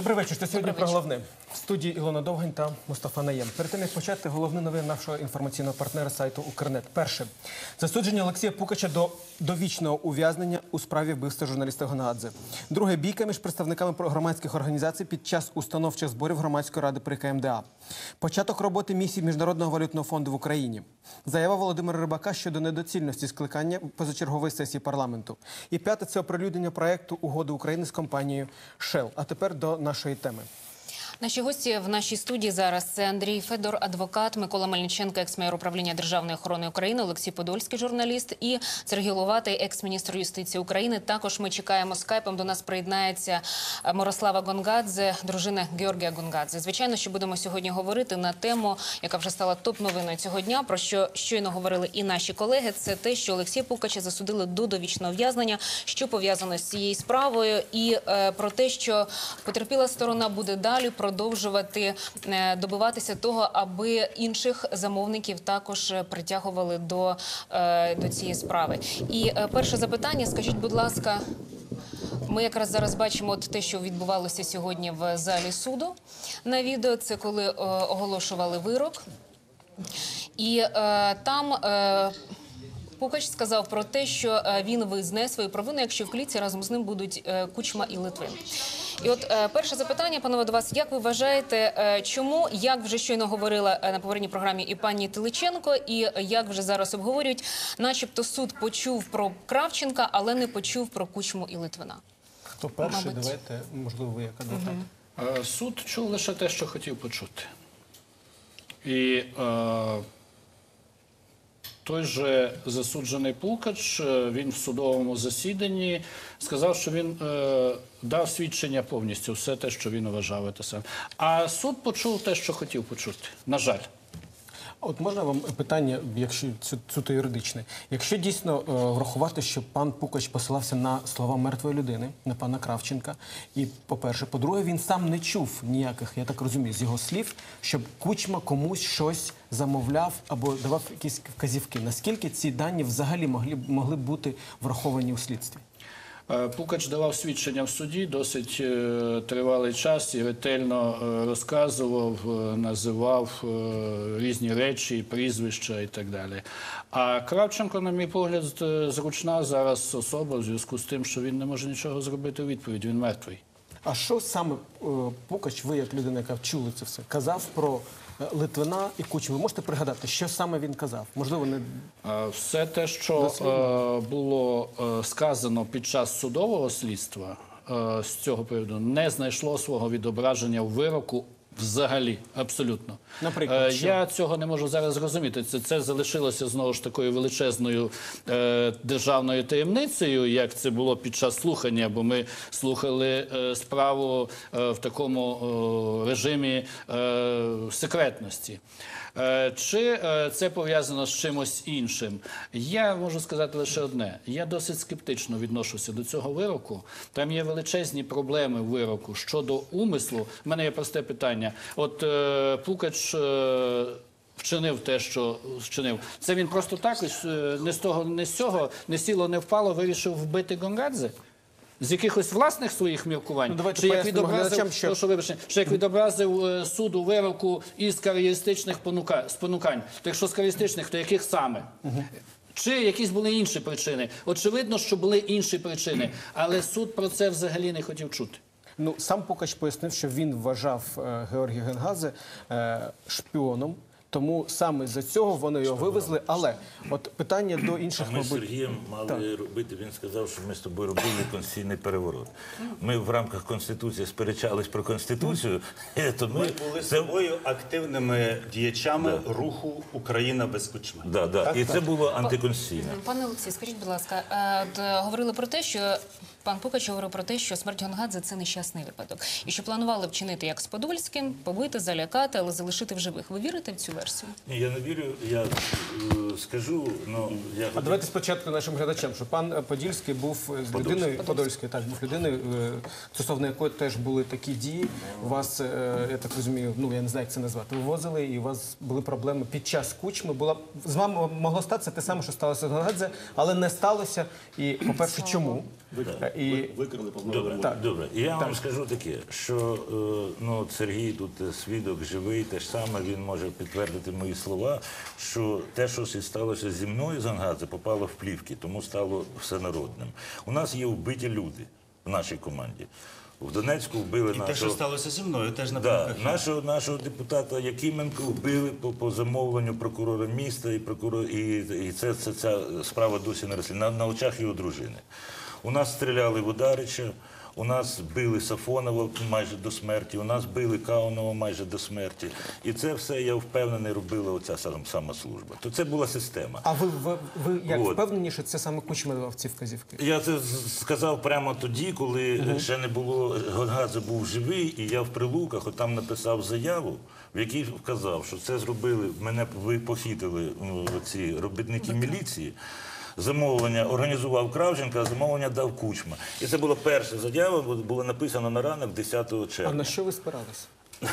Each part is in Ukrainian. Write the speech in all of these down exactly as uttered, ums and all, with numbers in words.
Добрий вечір. Що сьогодні про головне. В студії Ілона Довгань та Мустафа Наєм. Перед тим, як почати, головні новини нашого інформаційного партнера сайту Укрнет. Перше. Засудження Олексія Пукача до довічного ув'язнення у справі вбивства журналіста Гонгадзе. Друге. Бійка між представниками громадських організацій під час установчих зборів Громадської ради при КМДА. Початок роботи місії Міжнародного валютного фонду в Україні. Заява Володимира Рибака щодо недоцільності скликання позачергової сесії парламенту. І п'яте – це оприлюднення проєкту угоди України з компанією Shell. А тепер до нашої теми. Наші гості в нашій студії зараз – це Андрій Федор, адвокат, Микола Мельниченко, екс-майор управління Державної охорони України, Олексій Подольський, журналіст, і Сергій Ловатий, екс-міністр юстиції України. Також ми чекаємо скайпом, до нас приєднається Мирослава Гонгадзе, дружина Георгія Гонгадзе. Звичайно, що будемо сьогодні говорити на тему, яка вже стала топ-новиною цього дня, про що щойно говорили і наші колеги. Це те, що Олексія Пукача засудили до довічного ув'язнення, що пов'язано з цією справою, і е, про те, що потерпіла сторона буде далі продовжувати добиватися того, аби інших замовників також притягували до, до цієї справи. І перше запитання, скажіть, будь ласка, ми якраз зараз бачимо от те, що відбувалося сьогодні в залі суду на відео, це коли оголошували вирок. І е, там... Е, Пукач сказав про те, що він визнає свою провину, якщо в клітці разом з ним будуть Кучма і Литвин. І от перше запитання, панове, до вас. Як ви вважаєте, чому, як вже щойно говорила на попередній програмі і пані Теличенко, і як вже зараз обговорюють, начебто суд почув про Кравченка, але не почув про Кучму і Литвина? Хто перший? Мабуть. Давайте, можливо, ви як адвокат. Угу. Суд чув лише те, що хотів почути. І... Е... Той же засуджений Пукач, він в судовому засіданні сказав, що він е, дав свідчення повністю, все те, що він вважав. А суд почув те, що хотів почути, на жаль. От можна вам питання, якщо суто юридичне. Якщо дійсно е, врахувати, що пан Пукач посилався на слова мертвої людини, на пана Кравченка, і, по-перше, по-друге, він сам не чув ніяких, я так розумію, з його слів, щоб Кучма комусь щось замовляв або давав якісь вказівки. Наскільки ці дані взагалі могли, могли б бути враховані у слідстві? Пукач давав свідчення в суді досить е, тривалий час і ретельно е, розказував, е, називав е, різні речі, прізвища і так далі. А Кравченко, на мій погляд, зручна зараз особа в зв'язку з тим, що він не може нічого зробити у відповідь, він мертвий. А що саме е, Пукач, ви як людина, яка чули це все, казав про Литвина і Кучму? Ви можете пригадати, що саме він казав? Можливо, не... Все те, що е, було е, сказано під час судового слідства е, з цього приводу, не знайшло свого відображення в вироку взагалі, абсолютно. Наприклад, е, я цього не можу зараз зрозуміти. Це, це залишилося, знову ж, такою величезною е, державною таємницею, як це було під час слухання, бо ми слухали е, справу е, в такому е, режимі е, секретності. Е, чи е, це пов'язано з чимось іншим? Я можу сказати лише одне. Я досить скептично відношуся до цього вироку. Там є величезні проблеми в вироку щодо умислу. У мене є просте питання. От е, Пукач е, вчинив те, що вчинив. Це він просто так, не з того, не з цього, не сіло, не впало, вирішив вбити Гонгадзе? З якихось власних своїх міркувань? Ну, чи, як відобразив, що... прошу, вибачте, чи як відобразив е, суд у вироку із кар'єристичних спонукань? То якщо з кар'єристичних, то яких саме? Угу. Чи якісь були інші причини? Очевидно, що були інші причини, але суд про це взагалі не хотів чути. Ну, сам Пукач пояснив, що він вважав е, Георгія Гонгадзе е, шпіоном, тому саме з-за цього вони його вивезли. Але от питання до інших... А ми з Сергієм мали так. робити, він сказав, що ми з тобою робили конституційний переворот. Ми в рамках Конституції сперечались про Конституцію. То ми... ми були з тобою активними діячами да. руху «Україна без Кучми». Да, да. Так, і так. це було антиконституційно. Пане Олексій, скажіть, будь ласка, говорили про те, що пан Пукач говорив про те, що смерть Гонгадзе – це нещасний випадок. І що планували вчинити як з Подольським, побити, залякати, але залишити в живих. Ви вірите в цю версію? Ні, я не вірю. Я е, скажу, ну... Я... А давайте спочатку нашим глядачам, що пан Подільський був з людиною, Подольський, так, був людиною, е, стосовно якої теж були такі дії. У вас, е, я так розумію, ну, я не знаю, як це назвати, вивозили, і у вас були проблеми під час Кучми. Була, з вами могло статися те саме, що сталося з Гонгадзе, але не сталося. І, по-перше, чому? Е, І Викрили, позбавили Добре, волі. Так. добре. І я вам скажу таке, що е, ну, от Сергій тут е, свідок живий, те ж саме, він може підтвердити мої слова, що те, що і сталося зі мною з Ангадзе, попало в плівки, тому стало всенародним. У нас є вбиті люди в нашій команді. В Донецьку вбили І те, що нашого... сталося зі мною, теж на Да, плівках. нашого, нашого депутата Якименко вбили по, по замовленню прокурора міста, і, прокурор, і, і це, це, ця справа досі не розслідується, на, на очах його дружини. У нас стріляли в Ударича, у нас били Сафонова майже до смерті, у нас били Каунова майже до смерті. І це все, я впевнений, робила оця сама, сама служба. То це була система. А ви, ви, ви як От. впевнені, що це саме Кучма давав ці вказівки? Я це з- сказав прямо тоді, коли ще не було, Гонгадзе був живий, і я в Прилуках от там написав заяву, в якій вказав, що це зробили, мене ви похитили ну, ці робітники міліції. Замовлення організував Кравченко, а замовлення дав Кучма. І це була перша заява, була написана на ранок десятого А червня. на що ви спирались?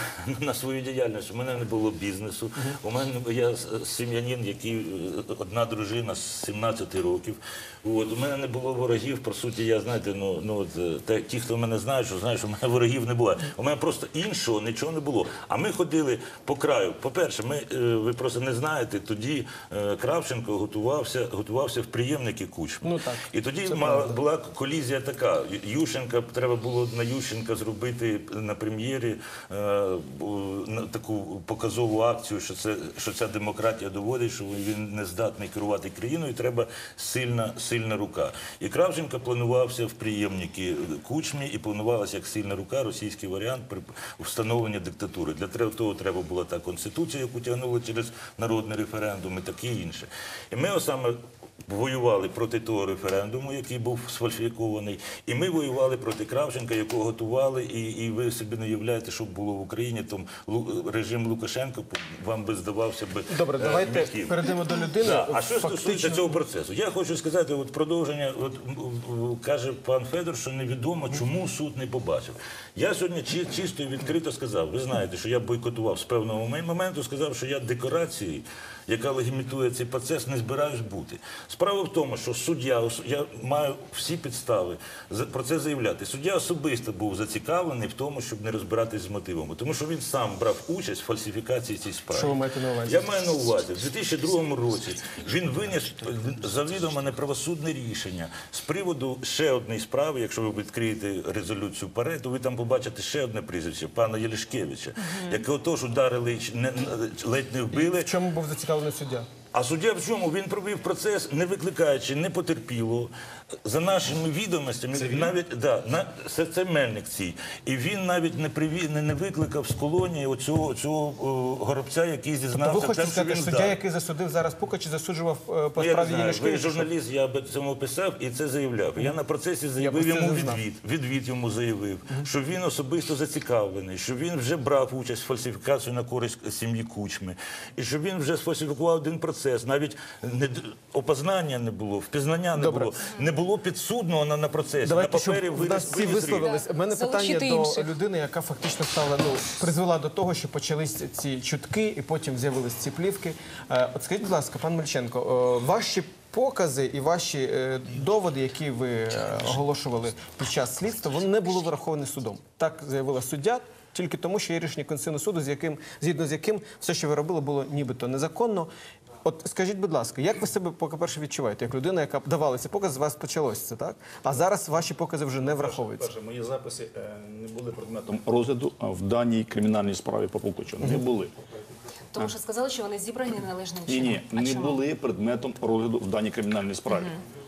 На свою діяльність. У мене не було бізнесу. У мене я сім'янин, який е, одна дружина з сімнадцяти років. От, у мене не було ворогів. По суті, я знаєте, ну, ну от, е, те- ті, хто мене знають, що знають, що у мене ворогів не було. У мене просто іншого нічого не було. А ми ходили по краю. По-перше, ми, е, ви просто не знаєте, тоді е, Кравченко готувався, готувався в приємники Кучми. Ну, так. І тоді Це мала, правда. була колізія така. Ющенка, треба було на Ющенка зробити на прем'єрі е, бу- на таку показову акцію, що це що ця демократія доводить, що він не здатний керувати країною, і треба сильна, сильна рука. І Кравченко планувався в приємники Кучмі, і планувалася як сильна рука російський варіант при встановленні диктатури. Для тре- того треба була та конституція, яку тягнули через народний референдум і таке інше. І ми ось саме воювали проти того референдуму, який був сфальсифікований, і ми воювали проти Кравченка, якого готували, і, і ви собі не уявляєте, що б було в Україні, там Лу- режим Лукашенка вам би здавався би Добре, е, давайте м'яким. перейдемо до людини. Да. А що Фактично- стосується цього процесу? Я хочу сказати, от продовження, от, м, м, каже пан Федор, що невідомо, чому суд не побачив. Я сьогодні чи- чисто і відкрито сказав, ви знаєте, що я бойкотував з певного м- моменту, сказав, що я декорації, яка легімітує цей процес, не збираюсь бути. Справа в тому, що суддя, ос- я маю всі підстави за- про це заявляти. Суддя особисто був зацікавлений в тому, щоб не розбиратись з мотивами, тому що він сам брав участь в фальсифікації цієї справи. Що ви маєте на увазі? Я маю на увазі, в дві тисячі другому році він виніс завідомо неправосудне рішення з приводу ще однієї справи. Якщо ви відкриєте резолюцію ПАРЕ, то ви там побачите ще одне прізвище, пана Єлішкевича, якого теж ударили, не- ледь не вбили. В чому був зацікавлений суддя? А суддя в чому? Він провів процес, не викликаючи, не потерпілого. За нашими відомостями, навіть да, на це, це Мельник цій. І він навіть не приві, не, не викликав з колонії оцього цього о, горобця, який Тобто зізнався ви в хочете тому, що сказати, він суддя, здав. який засудив зараз Пукача, засуджував е, по Ну, я не справі знаю, ви Єлішкевича? журналіст, я об цьому писав і це заявляв. Я на процесі заявив просто йому не знав. відвід. Відвід йому заявив, що він особисто зацікавлений, що він вже брав участь в фальсифікації на користь сім'ї Кучми, і що він вже сфальсифікував один процес. Навіть не д- опознання не було, впізнання не Добре. було, не було підсудного на, на процесі. Давайте, на щоб папері в нас всі винес- винес рік. висловились. У мене Залучити питання до інших. людини, яка фактично стала, ну, призвела до того, що почались ці чутки і потім з'явились ці плівки. Е, От скажіть, будь ласка, пан Мельченко, е, ваші покази і ваші е, доводи, які ви е, оголошували під час слідства, вони не були враховані судом. Так заявила суддя. Тільки тому, що є рішення Конституційного суду, з яким, згідно з яким все, що ви робили, було нібито незаконно. От скажіть, будь ласка, як ви себе, по-перше, відчуваєте, як людина, яка давала ці покази, з вас почалося це, так? А зараз ваші покази вже не враховуються. Перше, мої записи е, не були предметом розгляду а, в даній кримінальній справі по Пукачу. Не були. Тому що сказали, що вони зібрані неналежним Ні, чином. ні, А не чому? були предметом розгляду в даній кримінальній справі.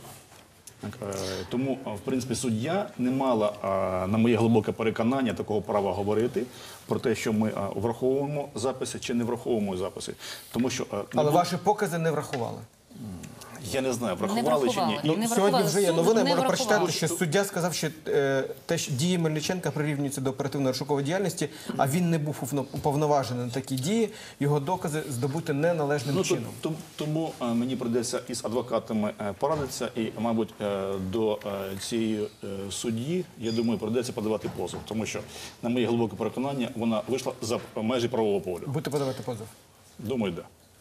Так, е, тому, а, в принципі, суддя не мала, а, на моє глибоке переконання, такого права говорити про те, що ми а, враховуємо записи чи не враховуємо записи. Тому що а, не Але було- ваші покази не врахували. я не знаю, Не врахували чи ні. врахували. І- Не Сьогодні врахували. вже є Суд новини, не можна врахував. прочитати, що суддя сказав, що е, те, що дії Мельниченка прирівнюються до оперативно-розшукової діяльності, а він не був уповно- уповноважений на такі дії, його докази здобути неналежним Ну, то- чином. то- тому е, мені прийдеться із адвокатами е, порадитися, і, мабуть, е, до е, цієї е, судді, я думаю, прийдеться подавати позов, тому що, на моє глибоке переконання, вона вийшла за межі правового поля. Будете подавати позов. Думаю, да.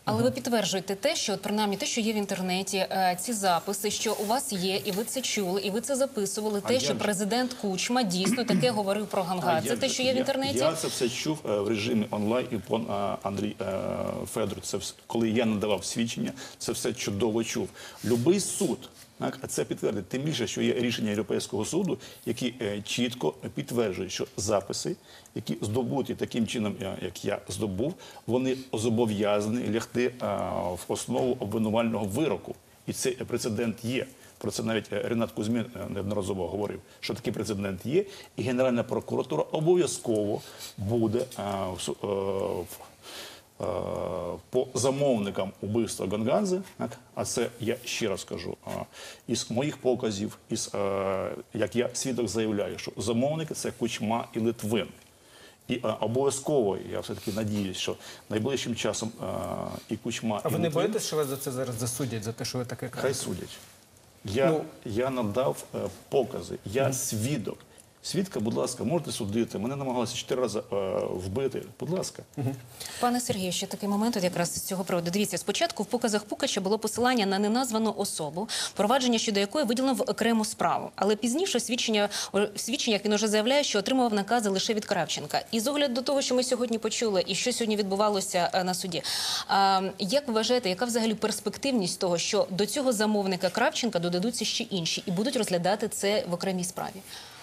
Але ви підтверджуєте те, що от, принаймні те, що є в інтернеті, е, ці записи, що у вас є, і ви це чули, і ви це записували. Те, як що же? президент Кучма дійсно таке говорив про Гангадзе. Це як те, же? що є в Я- інтернеті. Я це все чув е, в режимі онлайн, і пан е, Андрій е, Федор, це вс- коли я надавав свідчення, це все чудово чув. Любий суд, так, а це підтвердить, тим більше, що є рішення Європейського суду, які е, чітко підтверджують, що записи, які здобуті таким чином, е, як я здобув, вони зобов'язані лягти е, в основу обвинувального вироку. І цей прецедент є. Про це навіть е, Ренат Кузьмін е, неодноразово говорив, що такий прецедент є, і Генеральна прокуратура обов'язково буде е, в су- е, в- е, по замовникам убивства Гангадзе, так, а це я ще раз кажу, е, із моїх показів, із, е, як я свідок заявляю, що замовники – це Кучма і Литвин. І е, обов'язково, я все-таки надіюсь, що найближчим часом е, і Кучма, А і ви не Литвин, боїтесь, що вас за це зараз засудять, за те, що ви таке хай кажете? судять. Я, Ну, я надав е, покази, я свідок. Свідка, будь ласка, можете судити. Мене намагалися чотири рази е, вбити. Будь ласка. Пане Сергію, ще такий момент от якраз з цього приводу. Дивіться, спочатку в показах Пукача було посилання на неназвану особу, провадження щодо якої виділено в окрему справу. Але пізніше свідчення, в свідченнях він уже заявляє, що отримував накази лише від Кравченка. І з огляду до того, що ми сьогодні почули і що сьогодні відбувалося е, на суді, а, як ви вважаєте, яка взагалі перспективність того, що до цього замовника Кравченка додадуться ще інші і будуть розглядати це в окремій справі?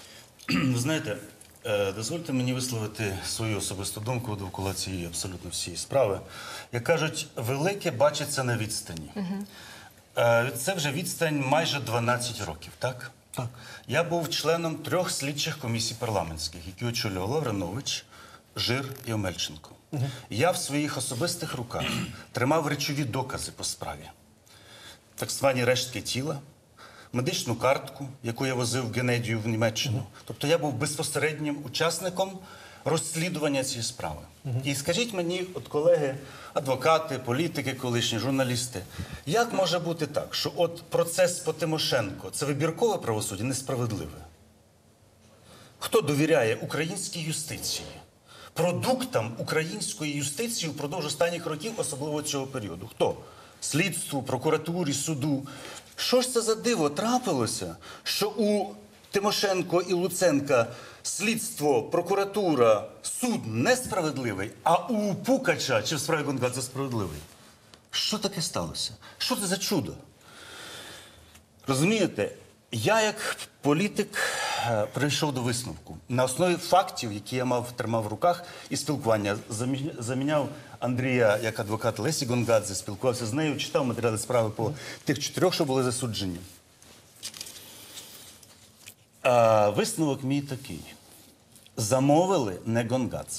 Ви знаєте, е, дозвольте мені висловити свою особисту думку довкола цієї абсолютно всієї справи. Як кажуть, велике бачиться на відстані. Е, Це вже відстань майже дванадцять років, так? Так. Я був членом трьох слідчих комісій парламентських, які очолював Лавринович, Жир і Омельченко. Я в своїх особистих руках тримав речові докази по справі. Так звані рештки тіла, медичну картку, яку я возив в Генедію в Німеччину. Тобто я був безпосереднім учасником розслідування цієї справи. І скажіть мені, от колеги, адвокати, політики, колишні журналісти, як може бути так, що от процес по Тимошенко – це вибіркове правосуддя, несправедливе? Хто довіряє українській юстиції, продуктам української юстиції впродовж останніх років, особливо цього періоду? Хто? Слідству, прокуратурі, суду. Що ж це за диво трапилося, що у Тимошенко і Луценка слідство, прокуратура, суд несправедливий, а у Пукача чи в справі Гонгадзе справедливий? Що таке сталося? Що це за чудо? Розумієте, я як політик е, прийшов до висновку. На основі фактів, які я мав, тримав в руках, і спілкування, замі- заміняв Андрія як адвокат Лесі Гонгадзе, спілкувався з нею, читав матеріали справи по тих чотирьох, що були засуджені. А, висновок мій такий. Замовили не Гонгадзе.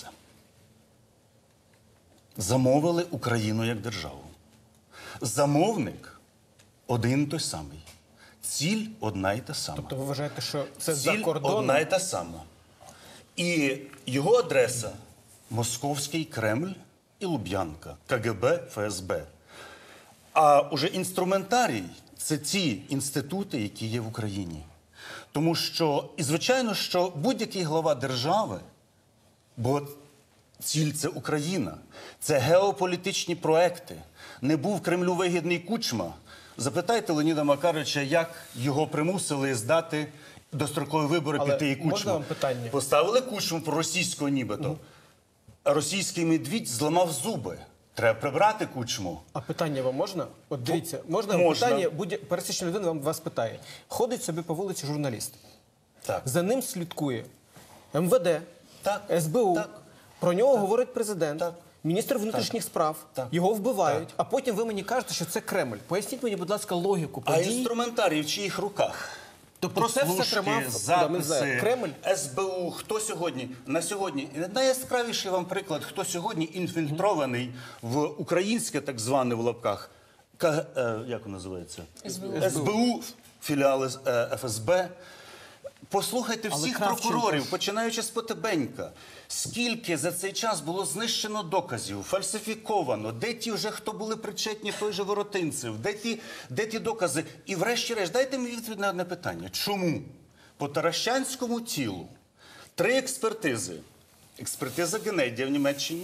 Замовили Україну як державу. Замовник один той самий. Ціль одна й та сама. Тобто ви вважаєте, що це за Ціль кордоном? одна й та сама. І його адреса – Московський Кремль і Луб'янка, КГБ, ФСБ. А уже інструментарій – це ті інститути, які є в Україні. Тому що, і звичайно, що будь-який глава держави, бо ціль – це Україна, це геополітичні проекти. Не був Кремлю вигідний Кучма. Запитайте Леоніда Макаровича, як його примусили здати дострокові вибори, Але піти і Кучма. можна вам питання? Поставили Кучму проросійського нібито. А російський медвідь зламав зуби. Треба прибрати Кучму. А питання вам можна? От дивіться, можна, вам Можна. питання, будь пересічна людина вам вас питає. Ходить собі по вулиці журналіст. Так. За ним слідкує ем ве де, Так. ес бе у. Так. Про нього говорить президент, Так. міністр внутрішніх справ. Так. Його вбивають, Так. а потім ви мені кажете, що це Кремль. Поясніть мені, будь ласка, логіку А подій. інструментарій в чиїх руках? Тобто це все Прослушки, тримав, да, ми знаємо, записи, Кремль? ес бе у. Хто сьогодні? На сьогодні. Найяскравіший вам приклад, хто сьогодні інфільтрований в українське, так зване в лапках, К, е, як воно називається? ес бе у. ес бе у, філіали е, еф ес бе. Послухайте Але всіх Кравченко прокурорів, ж- починаючи з Потебенька. Скільки за цей час було знищено доказів, фальсифіковано, де ті вже, хто були причетні, той же Воротинцев, де ті, де ті докази. І врешті-решт, дайте мені відповідь на одне питання. Чому по Таращанському тілу три експертизи, експертиза Генедія в Німеччині,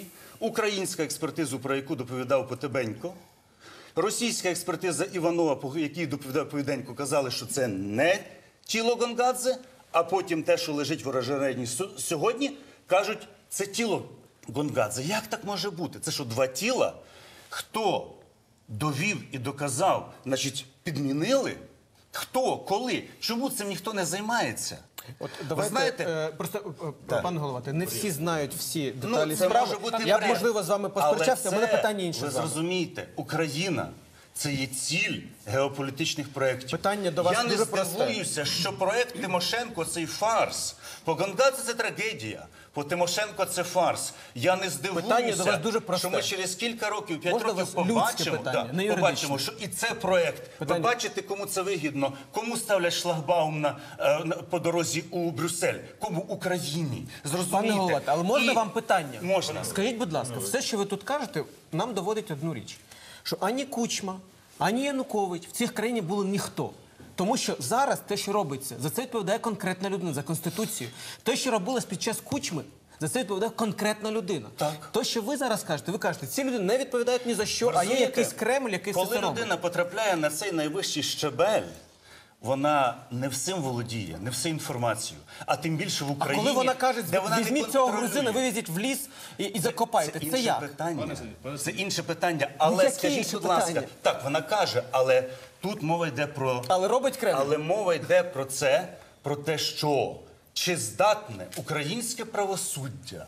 українська експертиза, про яку доповідав Потебенько, російська експертиза Іванова, по якій доповідав Потебенько, казали, що це не тіло Гонгадзе, а потім те, що лежить в оранжереї сьогодні, кажуть, це тіло Гонгадзе. Як так може бути? Це що, два тіла? Хто довів і доказав, значить, підмінили? Хто, коли? Чому цим ніхто не займається? От Ви давайте, знаєте, е, просто, е, Так. пане Головате, не всі знають всі деталі ну, це справи. може бути Я б, бред. можливо, з вами посперечався, Але у мене це, питання інше ви з вами. зрозумієте, Україна – це є ціль геополітичних проєктів. Питання до вас Я не дуже просте. здивуюся, що проєкт Тимошенко – це фарс. По Гонгадзе – це трагедія. По Тимошенко – це фарс. Я не здивуюся, Питання до вас дуже просте. що ми через кілька років, п'ять Можна років вас людське побачимо, питання, да, не юридичне? побачимо, що і це проєкт. Питання. Ви бачите, кому це вигідно, кому ставлять шлагбаум на, е, на- по дорозі у Брюссель, кому Україні. Зрозумієте? Пане Головате, але можна І- вам питання? Можна. Скажіть, будь ласка, все, що ви тут кажете, нам доводить одну річ. Що ані Кучма, ані Янукович в цій країні були ніхто. Тому що зараз те, що робиться, за це відповідає конкретна людина, за Конституцію. Те, що робилось під час Кучми, за це відповідає конкретна людина. Так. То, що ви зараз кажете, ви кажете, ці люди не відповідають ні за що, а є Розумієте, якийсь Кремль, який все коли це робить. людина потрапляє на цей найвищий щебель, вона не всім володіє, не всю інформацію, а тим більше в А Україні, коли вона каже, де вона не візьміть цього контролює. грузина, вивезіть в ліс і, і закопайте, це, інше як? питання. Це інше питання. Але яке скажіть, інше будь ласка, питання? так, вона каже, але тут мова йде про... Але робить Кремль. Але мова йде про це, про те, що чи здатне українське правосуддя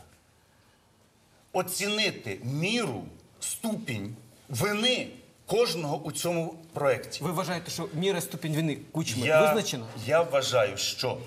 оцінити міру, ступінь вини кожного у цьому проєкті. Ви вважаєте, що міра ступінь вини Кучми Я, визначена? я вважаю, що,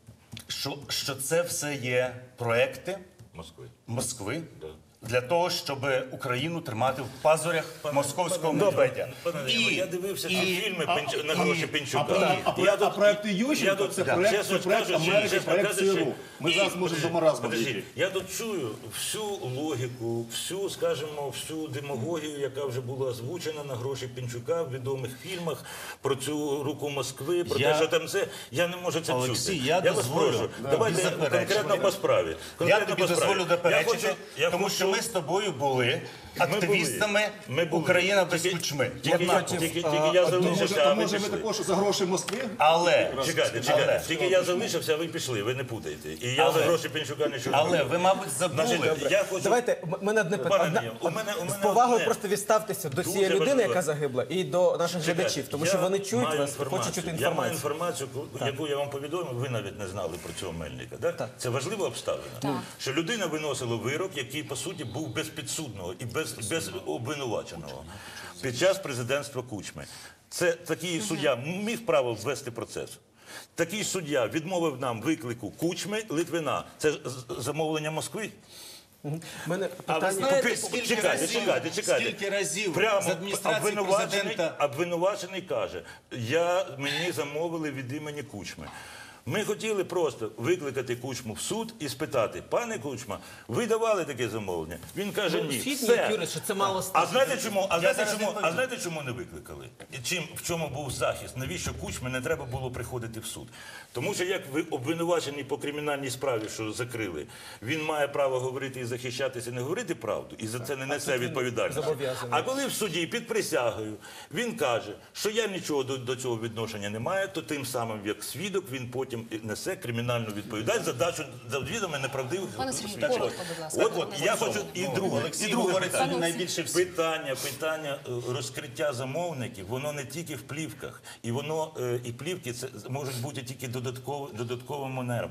що, що це все є проекти Москви. Москви Да. для того, щоб Україну тримати в пазурях московського медведя. Пане Андрію, я дивився ці фільми а- Пенч- на і- гроші А, Пенчука. проект- а, Я проект- а тут- проекти я Ющенко тут, це да, проект, чесно це проект кажучи, Америки, чесно проект кажучи, ЦРУ. Ми ні, зараз можемо подожди, до маразму подожди. дійти. Я тут чую всю логіку, всю, скажімо, всю демагогію, яка вже була озвучена на гроші Пенчука в відомих фільмах про цю руку Москви, про Я- те, що там це. Я не можу це Олексій, чути. я вас дозволю, прошу, да, давайте беззаперечно. конкретно по справі. Я Конкретно тобі по справі. дозволю заперечити, Я хочу- я тому хочу- що ми з тобою були активістами Ми були. Україна без Тільки- Кучми. Тільки, Однаково. тільки, тільки я То може, залишився, то а ви може ви пішли. також за гроші Москви? Але, Чекайте, чекайте. але, Тільки я залишився, а ви пішли, ви не путайте. І я Але- за гроші Пенчука нічого не але роблю. ви, мабуть, забули. Значить, я хочу... Давайте, м- мене одне Пане питання. Андрію, у мене- у мене З повагою одне. просто відставтеся до Дуже цієї людини, важливо. яка загибла, і до наших Чекайте, глядачів, тому я що вони чують маю вас, інформацію. хочуть чути Я маю інформацію. інформацію, яку я вам повідомив, ви навіть не знали про цього Мельника. Так? Так. Це важлива обставина. Так. Що людина виносила вирок, який, по суті, був без підсудного і без, без обвинуваченого під час президентства Кучми. Це такий суддя міг право ввести процес. Такий суддя відмовив нам виклику Кучми, Литвина. Це з- замовлення Москви? У мене А ви питання. знаєте, Попі- скільки чекайте, разів, чекайте, чекайте. скільки разів Прямо з адміністрації обвинувачений, президента... обвинувачений каже, я, мені замовили від імені Кучми. Ми хотіли просто викликати Кучму в суд і спитати, пане Кучма, ви давали таке замовлення? Він каже, ні. Світ Все. не юрист, що це мало А стати. знаєте чому? А знаєте зараз чому? відповім. А знаєте чому не викликали? І чим в чому був захист? Навіщо Кучмі не треба було приходити в суд? Тому що як ви обвинувачений по кримінальній справі, що закрили, він має право говорити і захищатися, не говорити правду, і за це не несе відповідальність. зобов'язаний. А коли в суді під присягою він каже, що я нічого до, до цього відношення не маю, то тим самим як свідок він потім і несе кримінальну відповідальність за дачу за відомо неправдивих Пане Сергію, свідчень. коротко, будь ласка. От, от я хочу і друге, Олексій і друге говорить питання. сьогодні найбільше всіх. Питання, питання е, розкриття замовників, воно не тільки в плівках, і воно е, і плівки це можуть бути тільки додатково, додатковим манером.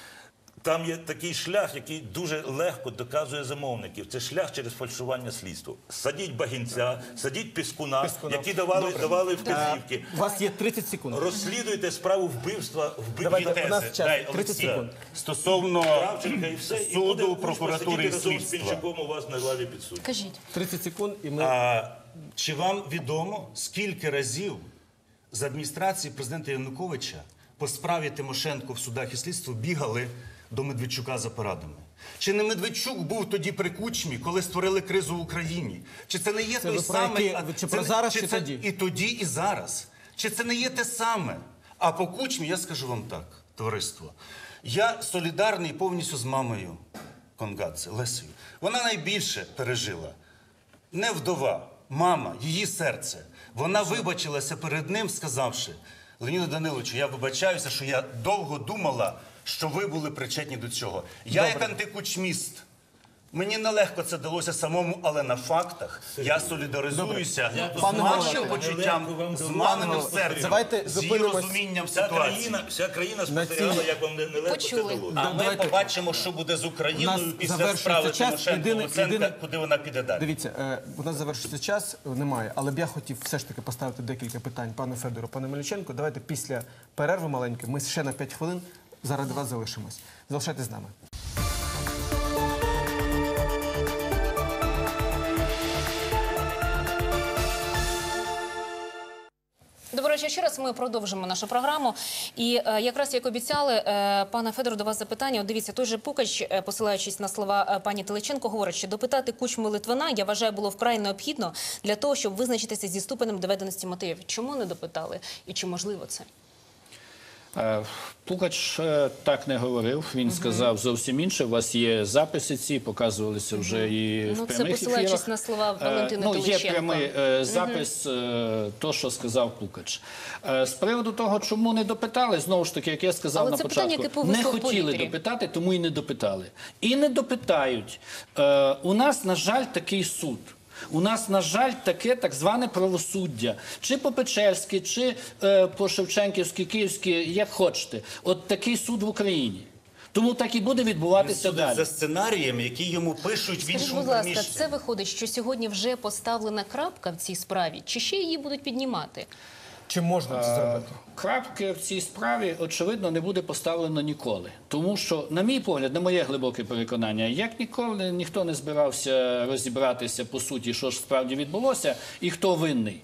Там є такий шлях, який дуже легко доказує замовників. Це шлях через фальшування слідства. Садіть Багінця, садіть Піскуна, Піскуна. які давали, давали вказівки. У вас є тридцять секунд. Розслідуйте справу вбивства вбивці Давайте, у нас Тези. час Дай, тридцять Олексій. секунд. Стосовно Кравченка і все. І суду, буде Кучма прокуратури і сидіти разом з слідства. Пінчуком у вас на лаві підсудних. Кажіть. тридцять секунд, і ми... А, чи вам відомо, скільки разів з адміністрації президента Януковича по справі Тимошенко в судах і слідстві бігали до Медведчука за порадами? Чи не Медведчук був тоді при Кучмі, коли створили кризу в Україні? Чи це не є той ви про самий... які- а, чи це про не- зараз, чи чи це тоді? І тоді, і зараз. Чи це не є те саме? А по Кучмі я скажу вам так, товариство. Я солідарний повністю з мамою Конгадзе, Лесею. Вона найбільше пережила. Не вдова, мама, її серце. Вона вибачилася перед ним, сказавши: Леоніду Даниловичу, я вибачаюся, що я довго думала, що ви були причетні до цього. Я як антикучміст. Мені нелегко це далося самому, але на фактах я солідаризуюся з Пане вашим Голово, почуттям, з маминим серцем, Давайте з її зупинимось. розумінням Вся ситуації. країна, вся країна На спостерігала, цій- як вам не- нелегко це Почули. далося. А ми Давайте. побачимо, що буде з У нас Україною після завершується справи час. Тимошенко Єдине- Луценка, єдине- куди вона піде далі. Дивіться, е, у нас завершиться час, немає, але б я хотів все ж таки поставити декілька питань пану Федору, пану Мельниченку. Давайте після перерви маленької, ми ще на п'ять хвилин заради вас залишимось. Залишайтесь з нами. Доброго вечора ще раз. Ми продовжимо нашу програму. І е, якраз як обіцяли, е, пане Федору, до вас запитання. От дивіться, той же Пукач, е, посилаючись на слова е, пані Теличенко, говорить, що допитати Кучму Литвина, я вважаю, було вкрай необхідно для того, щоб визначитися зі ступенем доведеності мотивів. Чому не допитали? І чи можливо це? Е, Пукач е, так не говорив. Він сказав зовсім інше. У вас є записи ці, показувалися вже і в Ну, це прямих посилаючись ефірах. на слова Е, Валентини ну, є Теличенко. прямий е, запис, е, то, що сказав Пукач. Е, з приводу того, чому не допитали, знову ж таки, як я сказав Але на це початку, питання, яке не повисло в хотіли повітрі. допитати, тому і не допитали. І не допитають. Е, у нас, на жаль, такий суд. У нас, на жаль, таке так зване правосуддя. Чи по-печерськи, чи е, по-шевченківськи, київськи, як хочете. От такий суд в Україні. Тому так і буде відбуватися Судить далі. за сценарієм, який йому пишуть в Скажіть, іншому будь ласка, приміщенні. це виходить, що сьогодні вже поставлена крапка в цій справі? Чи ще її будуть піднімати? Чи можна це зробити? Крапки в цій справі, очевидно, не буде поставлено ніколи. Тому що, на мій погляд, на моє глибоке переконання, як ніколи ніхто не збирався розібратися по суті, що ж справді відбулося і хто винний.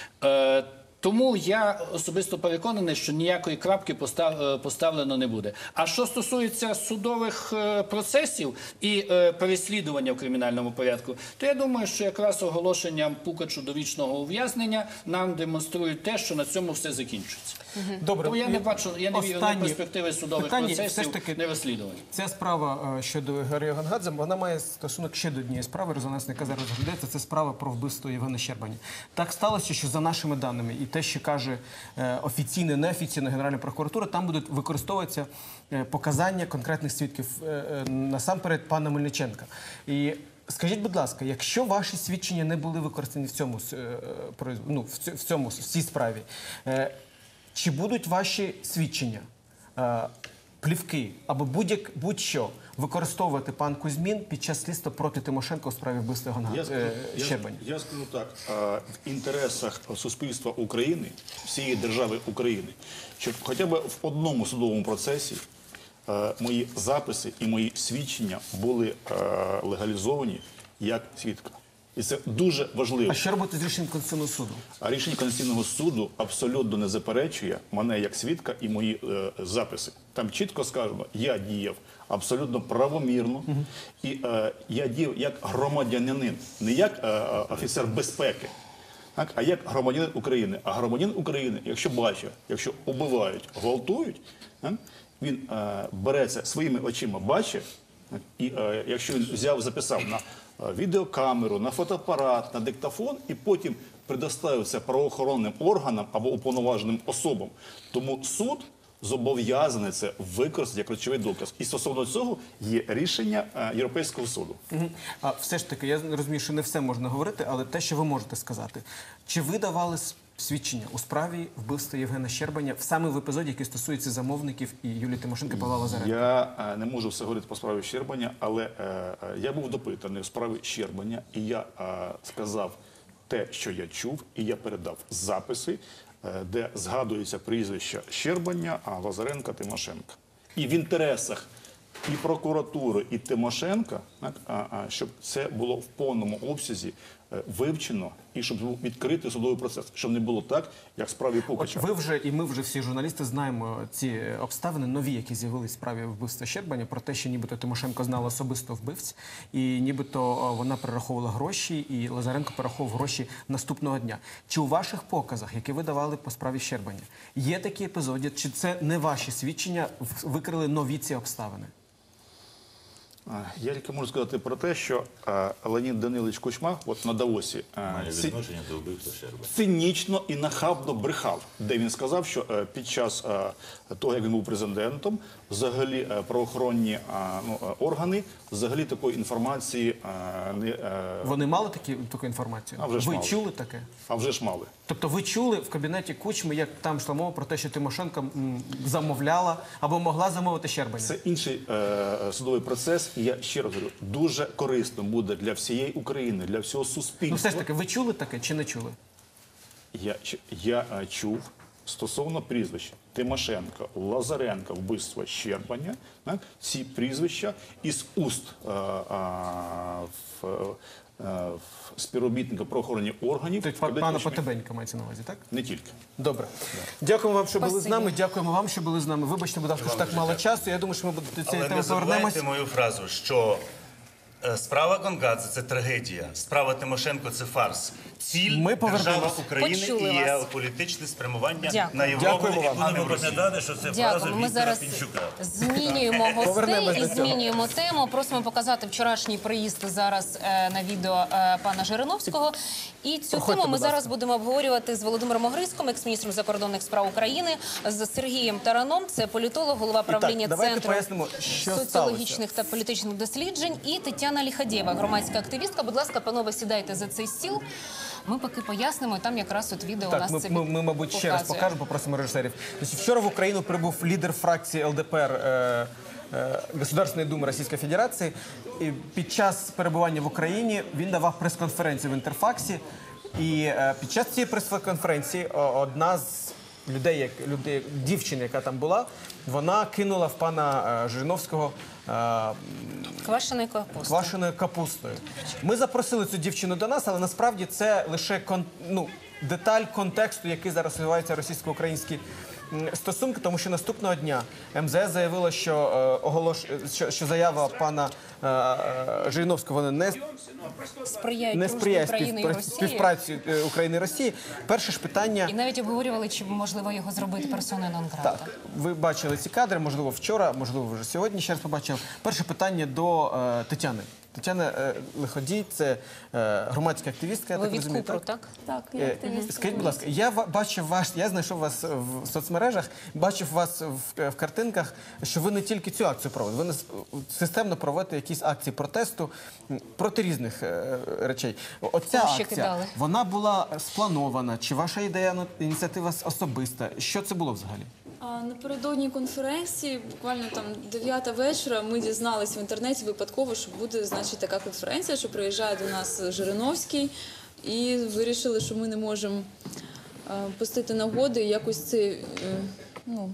Е, Тому я особисто переконаний, що ніякої крапки постав- е, поставлено не буде. А що стосується судових е, процесів і е, переслідування в кримінальному порядку, то я думаю, що якраз оголошенням Пукачу довічного ув'язнення нам демонструють те, що на цьому все закінчується. Добре. Тому я не бачу, я не вірю на Останнє перспективи судових питання, все процесів, ж таки, не розслідувань. Ця справа е, щодо Георгія Гонгадзе, вона має стосунок ще до однієї справи, резонансна, яка зараз розглядається. Це справа про вбивство Євгена Щербані. Так сталося, що за нашими даними, і те, що каже е, офіційне, неофіційна Генеральна прокуратура, там будуть використовуватися е, показання конкретних свідків, е, е, насамперед пана Мельниченка. І скажіть, будь ласка, якщо ваші свідчення не були використані в цьому, е, произ- ну, в ць- в цьому, в цій справі, е, чи будуть ваші свідчення, е, плівки або будь-як будь-що використовувати пан Кузьмін під час слідства проти Тимошенко у справі вбивства Гонга- Я скажу, е, я, Щербані? я скажу так, а, в інтересах суспільства України, всієї держави України, щоб хоча б в одному судовому процесі е, мої записи і мої свідчення були е, легалізовані як свідка. І це дуже важливо. А що робити з рішенням Конституційного суду? А рішення Конституційного суду абсолютно не заперечує мене як свідка і мої е, записи. Там чітко сказано, я діяв абсолютно правомірно, і е, я діяв як громадянин, не як е, е, офіцер безпеки, так, а як громадянин України. А громадянин України, якщо бачить, якщо убивають, гвалтують, так, він е, береться своїми очима, бачить, так, і е, якщо він взяв, записав на е, відеокамеру, на фотоапарат, на диктофон, і потім предоставився правоохоронним органам або уповноваженим особам, тому суд зобов'язаний це використати як речовий доказ. І стосовно цього є рішення е, Європейського суду. Мгм. А все ж таки, я розумію, що не все можна говорити, але те, що ви можете сказати. Чи ви давали с- свідчення у справі вбивства Євгена Щербаня в саме в епізоді, який стосується замовників і Юлії Тимошенко, Павла Лазаренка? Я е, не можу все говорити по справі Щербаня, але е, е, я був допитаний у справі Щербаня, і я е, сказав те, що я чув, і я передав записи, е, де згадується прізвища Щербаня, а Лазаренка, Тимошенка. І в інтересах і прокуратури, і Тимошенка, так, а, а, щоб це було в повному обсязі е, вивчено, і щоб був відкритий судовий процес, щоб не було так, як в справі От Пукача. ви вже і ми вже всі журналісти знаємо ці обставини нові, які з'явились в справі вбивства Щербаня, про те, що нібито Тимошенко знала особисто вбивць, і нібито о, вона перераховувала гроші, і Лазаренко перераховував гроші наступного дня. Чи у ваших показах, які ви давали по справі Щербаня, є такі епізоди, чи це не ваші свідчення в- викрили нові ці обставини? А, Я тільки можу сказати про те, що е, Леонід Данилович Кучма от на Давосі е, Має ці- відношення до вбивства Щерби. цинічно і нахабно брехав, де він сказав, що е, під час е, того, як він був президентом, взагалі е, правоохоронні е, ну, е, органи взагалі такої інформації е, не е, Вони мали такі, таку інформацію? А вже ж Ви мали. чули таке? а вже ж мали. Тобто ви чули в кабінеті Кучми, як там йшла мова про те, що Тимошенко м, замовляла або могла замовити Щербаня? Це інший е, судовий процес. І я ще раз говорю, дуже корисно буде для всієї України, для всього суспільства. Ну все ж таки, ви чули таке чи не чули? Я, ч- я е, чув стосовно прізвищ Тимошенко, Лазаренка, вбивства Щербаня, так, ці прізвища із уст е, е, в, е, в співробітника правоохоронних органів. Тобто в кабінеті пана Кучми. Потебенька мається на увазі, так? Не тільки. Добре. Дякуємо вам, що були з Спасибі. нами. Дякуємо вам, що були з нами. Вибачте, будь ласка, що так мало часу. Я думаю, що ми до цієї Але теми не повернемось. забувайте мою фразу, що е, справа Гонгадзе – це трагедія, справа Тимошенко – це фарс. Ціль Ми держава повернемось. України Почули і є вас. політичне спрямування Дякую. на Європу, Дякуємо вам. а не Будемо в Росію. пам'ятати, що це фраза Дякую. Ми Віктора зараз Пінчука. змінюємо гостей Повернемось і до цього. змінюємо тему. Просимо показати вчорашній приїзд зараз е, на відео е, пана Жириновського. І цю Проходьте, тему ми будь ласка. зараз будемо обговорювати з Володимиром Огризьком, екс-міністром закордонних справ України, з Сергієм Тараном, це політолог, голова правління давайте Центру пояснимо, що соціологічних та політичних досліджень, і Тетяна Ліхадєва, громадська активістка. Будь ласка, панове, сідайте за цей стіл. Ми поки пояснимо, там якраз от відео у Так, нас ми, це ми, ми, мабуть, ще раз показує. покажемо, попросимо режисерів. Значить, вчора в Україну прибув лідер фракції ел де пе ер е, е, Государственної Думи Російської Федерації. І під час перебування в Україні він давав прес-конференцію в Інтерфаксі. І е, під час цієї прес-конференції о, одна з людей, як людей, дівчина, яка там була, вона кинула в пана е, Жириновського е, Квашений капуста. квашеною капустою. Ми запросили цю дівчину до нас, але насправді це лише кон, ну, деталь контексту, який зараз розвиваються російсько-українські м, стосунки, тому що наступного дня ем зе ес заявило, що, е, оголош... що, що заява пана е, е, Жириновського вона не, Сприяють не дружбі сприяє України і співпра- Росії. співпраці е, України і Росії. Перше ж питання... І навіть обговорювали, чи можливо його зробити персоною нон-грата. Так, ви бачили ці кадри, можливо, вчора, можливо, вже сьогодні ще раз побачив. Перше питання до е, Тетяни. Тетяна е, Лиходій, це е, громадська активістка, я Ви так від розумію, Купру, так? так? Так, я Е, активістка. Скажіть, будь ласка, я ва- бачив ваш, я знайшов вас в соцмережах, бачив вас в, в картинках, що ви не тільки цю акцію проводите, ви не с- системно проводите якісь акції протесту м, проти різних е, речей. Оця Кого ще акція, кидали? вона була спланована, чи ваша ідея, ну, ініціатива особиста? Що це було взагалі? А напередодні конференції, буквально там дев'ята вечора, ми дізналися в інтернеті випадково, що буде, значить, така конференція, що приїжджає до нас Жириновський, і вирішили, що ми не можемо е, пустити нагоди і якось це, е, ну,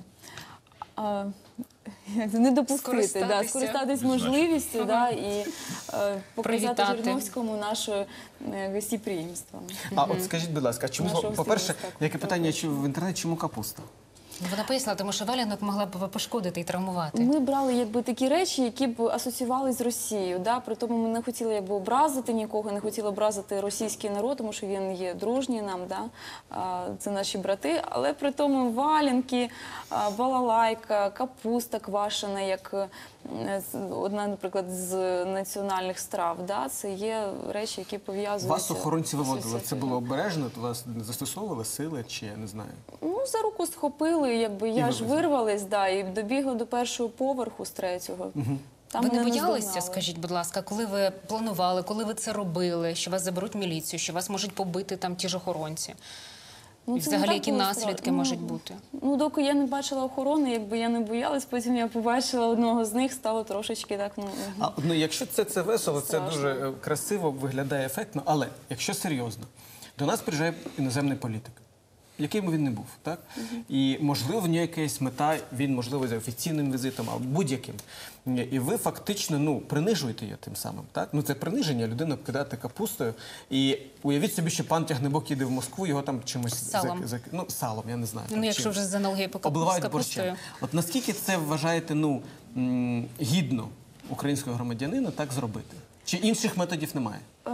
а, як це, не допустити, да, Скористатися. скористатись можливістю, да, і е, показати Привітати. Жириновському наше е, гостеприємство. А от скажіть, будь ласка, чому, Нашого по-перше, стиліста. яке питання чи в інтернеті, чому капуста? Ну, вона пояснила, тому що валянок могла б пошкодити і травмувати. Ми брали якби такі речі, які б асоціювалися з Росією. Да? При тому ми не хотіли якби образити нікого, не хотіли образити російський народ, тому що він є дружній нам, да? А, це наші брати. Але при тому валянки, а, балалайка, капуста квашена, як е, з- одна, наприклад, з національних страв. Да? Це є речі, які пов'язуються. Вас охоронці з виводили. Це Росією. було обережно? То вас не застосовували сили чи я не знаю? Ну, за руку схопили, якби я ж вивезли. вирвалась, да, і добігла до першого поверху з третього. Там Ви не мене боялися, наздогнали. скажіть, будь ласка, коли ви планували, коли ви це робили, що вас заберуть в міліцію, що вас можуть побити там ті ж охоронці? Ну, І це не взагалі, так які було наслідки страшно. можуть бути? Ну, доки я не бачила охорони, якби я не боялась, потім я побачила одного з них, стало трошечки так, ну... А, ну, якщо це, це весело, це Страшно. дуже е, красиво, виглядає ефектно, але якщо серйозно, до нас приїжджає іноземний політик, яким би він не був, так? І, можливо, в нього якась мета, він, можливо, за офіційним візитом, або будь-яким. І ви фактично, ну, принижуєте її тим самим, так? Ну, це приниження, людину кидати капустою. І уявіть собі, що пан Тягнебок їде в Москву, його там чимось... Салом. зак- зак- ну, салом, я не знаю. Ну, там, якщо чим. вже з аналогії по капу- з Обливають капустою. борщем. От наскільки це вважаєте, ну, м, гідно українського громадянина так зробити? Чи інших методів немає? Е,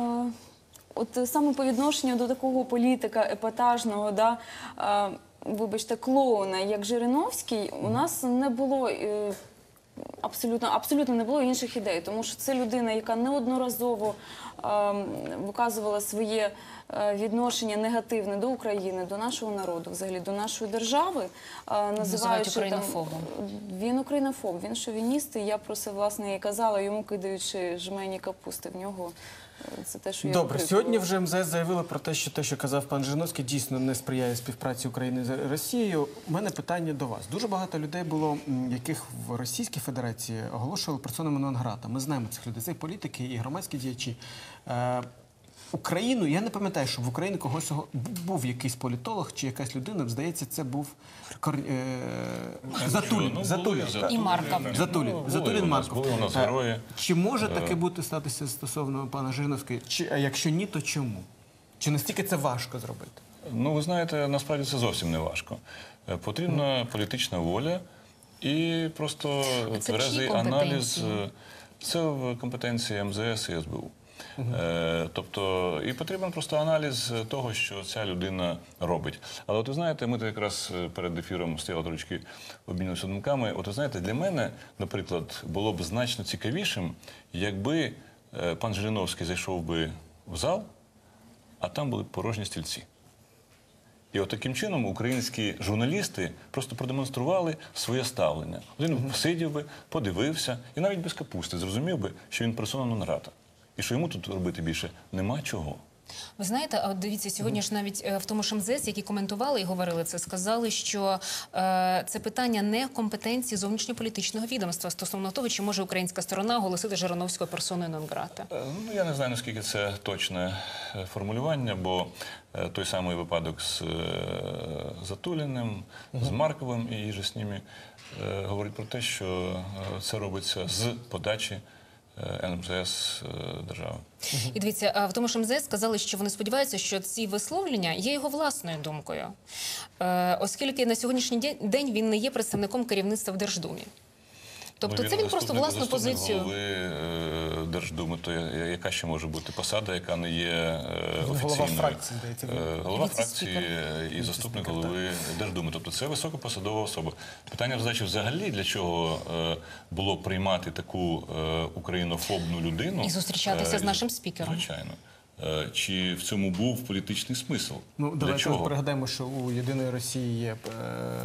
От е, саме по відношенню до такого політика епатажного, да, е, вибачте, клоуна, як Жириновський, у нас не було е, абсолютно, абсолютно не було інших ідей, тому що це людина, яка неодноразово ем, виказувала своє е, відношення негативне до України, до нашого народу, взагалі до нашої держави, е, називаючи там українофобом. він українофоб, він шовініст, і я про це власне і казала йому, кидаючи жмені капусти в нього. е, Це те, що я Добре, викрикувала. сьогодні вже ем зе ес заявили про те, що те, що казав пан Жириновський, дійсно не сприяє співпраці України з Росією. У мене питання до вас. Дуже багато людей було, м, яких в Російській Федерації оголошували персонами нон-грата. Ми знаємо цих людей, це і політики, і громадські діячі. Е, Україну, я не пам'ятаю, що в Україні когось ого- був якийсь політолог чи якась людина, здається, це був Кор... е... Затулін. Ну, Затулін. були так. І Марков. Затулін. Ну, були Затулін у нас, Марков. були у нас Е, герої. Чи може таке бути статися стосовно пана Жириновського? Чи, а якщо ні, то чому? Чи настільки це важко зробити? Ну, ви знаєте, насправді це зовсім не важко. Е, Потрібна політична воля і просто А це в тверезий чиїй аналіз. компетенції? Е, Це в компетенції ем зе ес і ес бе у. Е, тобто, і потрібен просто аналіз того, що ця людина робить. Але от ви знаєте, ми тут якраз перед ефіром стояли трошки обмінювалися думками. От ви знаєте, для мене, наприклад, було б значно цікавішим, якби е, пан Жириновський зайшов би в зал, а там були порожні стільці. І от таким чином українські журналісти просто продемонстрували своє ставлення. Він посидів би, подивився і навіть без капусти зрозумів би, що він персона нон-грата. І що йому тут робити більше нема чого. Ви знаєте, а от дивіться, сьогодні ж навіть е, в тому ж ем зе ес, які коментували і говорили це, сказали, що е, це питання не компетенції зовнішньополітичного відомства стосовно того, чи може українська сторона оголосити Жириновського персоною нон-грата. Е, Ну, я не знаю, наскільки це точне е, формулювання, бо е, той самий випадок з е, Затуліним, з Марковим і же з ними е, говорить про те, що е, це робиться з подачі е, ем зе ес е, держави. І дивіться, а в тому ж ем зе ес сказали, що вони сподіваються, що ці висловлення є його власною думкою, е, оскільки на сьогоднішній день- день він не є представником керівництва в Держдумі. Тобто Ну, це він просто заступник- власну заступник позицію. голови е, Держдуми, то я- яка ще може бути посада, яка не є е, Голова офіційною? фракції, здається, він. Е, Голова Віце-спікер. фракції е, і заступник голови Держдуми. Тобто це високопосадова особа. Питання задачі взагалі, для чого е, було приймати таку е, українофобну людину. І зустрічатися е, з нашим спікером. Звичайно. Е, Чи в цьому був політичний смисл? Ну, Для давайте чого? пригадаємо, що у Єдиної Росії є е,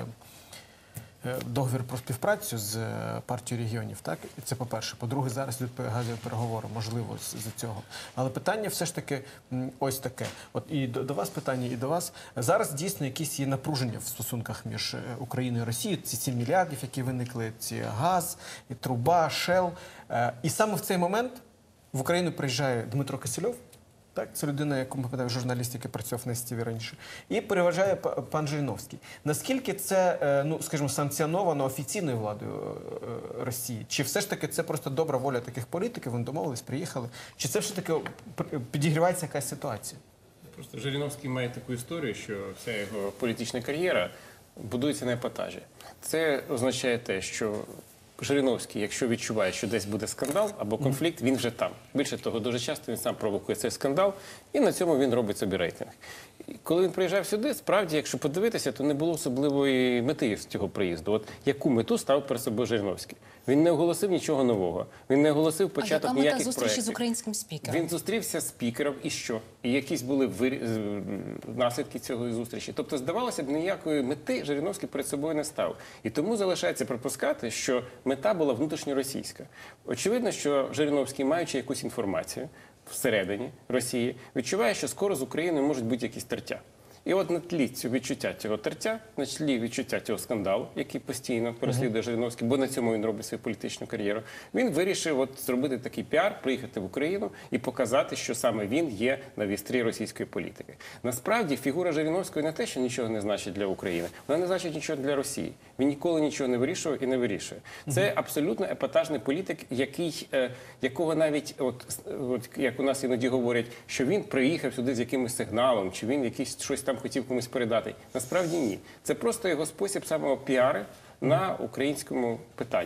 е, договір про співпрацю з е, партією регіонів. Так? І це по-перше. По-друге, зараз йдуть газові переговори, можливо, з, з цього. Але питання все ж таки м, ось таке. От і до, до вас питання, і до вас. Зараз дійсно якісь є напруження в стосунках між е, Україною і Росією. Ці сім мільярдів, які виникли, ці газ, і труба, шел. Е, і саме в цей момент в Україну приїжджає Дмитро Кисельов. Так, це людина, яку ми пам'ятаємо, журналіст, який працював на ес ті ві раніше. І переважає п- пан Жириновський. Наскільки це, е, ну, скажімо, санкціоновано офіційною владою е, Росії? Чи все ж таки це просто добра воля таких політиків, вони домовились, приїхали? Чи це все ж таки пр- підігрівається якась ситуація? Просто Жириновський має таку історію, що вся його політична кар'єра будується на епатажі. Це означає те, що Жириновський, якщо відчуває, що десь буде скандал або конфлікт, він вже там. Більше того, дуже часто він сам провокує цей скандал, і на цьому він робить собі рейтинг. І коли він приїжджав сюди, справді, якщо подивитися, то не було особливої мети з цього приїзду. От яку мету ставив перед собою Жириновський? Він не оголосив нічого нового. Він не оголосив А початок яка мета ніяких зустрічі з проєктів. українським спікером? Він зустрівся з спікером і що? І якісь були вирі... з- наслідки цього зустрічі. Тобто, здавалося б, ніякої мети Жириновський перед собою не став. І тому залишається припускати, що мета була внутрішньоросійська. Очевидно, що Жириновський, маючи якусь інформацію всередині Росії, відчуває, що скоро з Україною можуть бути якісь тертя. І от на тлі цього відчуття цього тертя, на тлі відчуття цього скандалу, який постійно переслідує Жириновський, бо на цьому він робить свою політичну кар'єру, він вирішив от зробити такий піар, приїхати в Україну і показати, що саме він є на вістрі російської політики. Насправді, фігура Жириновського не те, що нічого не значить для України, вона не значить нічого для Росії. Він ніколи нічого не вирішував і не вирішує. Це абсолютно епатажний політик, який, е, якого навіть, от, от як у нас іноді говорять, що він приїхав сюди з якимось сигналом, чи він якийсь щось там хотів комусь передати. Насправді ні. Це просто його спосіб самого піари на українському питанні.